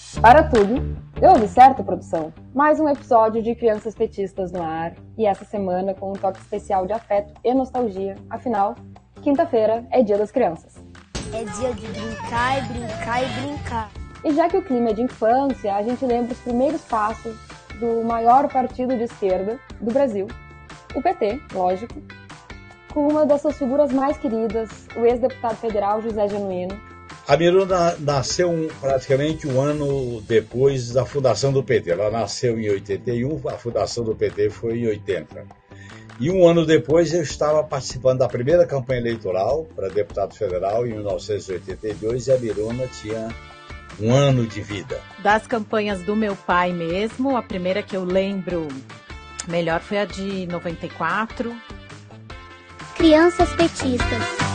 Para tudo, eu ouvi certo, produção? Mais um episódio de Crianças Petistas no ar, e essa semana com um toque especial de afeto e nostalgia. Afinal, quinta-feira é Dia das Crianças. É dia de brincar e brincar e brincar. E já que o clima é de infância, a gente lembra os primeiros passos do maior partido de esquerda do Brasil, o PT, lógico, com uma das suas figuras mais queridas, o ex-deputado federal José Genuíno. A Miruna nasceu praticamente um ano depois da fundação do PT. Ela nasceu em 81, a fundação do PT foi em 80. E um ano depois eu estava participando da primeira campanha eleitoral para deputado federal, em 1982, e a Miruna tinha um ano de vida. Das campanhas do meu pai mesmo, a primeira que eu lembro melhor foi a de 94. Crianças Petistas.